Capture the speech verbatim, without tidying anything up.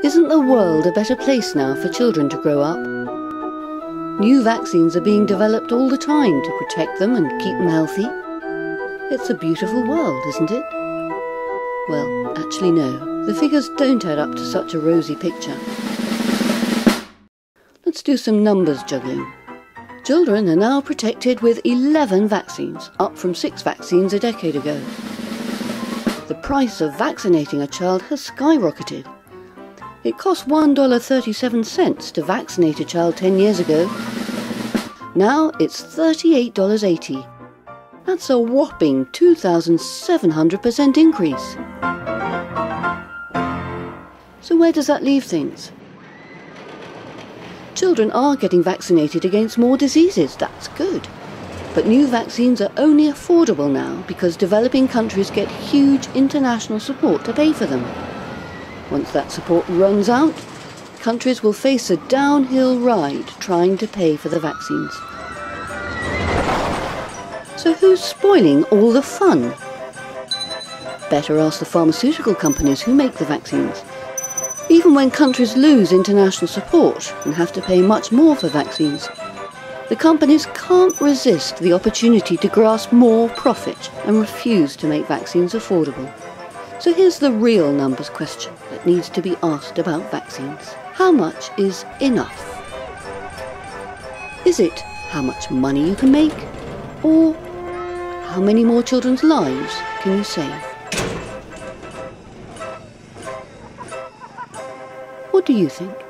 Isn't the world a better place now for children to grow up? New vaccines are being developed all the time to protect them and keep them healthy. It's a beautiful world, isn't it? Well, actually no, the figures don't add up to such a rosy picture. Let's do some numbers juggling. Children are now protected with eleven vaccines, up from six vaccines a decade ago. The price of vaccinating a child has skyrocketed. It cost one dollar and thirty-seven cents to vaccinate a child ten years ago. Now it's thirty-eight dollars and eighty cents. That's a whopping two thousand seven hundred percent increase. So where does that leave things? Children are getting vaccinated against more diseases, that's good. But new vaccines are only affordable now because developing countries get huge international support to pay for them. Once that support runs out, countries will face a downhill ride trying to pay for the vaccines. So who's spoiling all the fun? Better ask the pharmaceutical companies who make the vaccines. Even when countries lose international support and have to pay much more for vaccines, the companies can't resist the opportunity to grasp more profit and refuse to make vaccines affordable. So here's the real numbers question that needs to be asked about vaccines. How much is enough? Is it how much money you can make? Or how many more children's lives can you save? What do you think?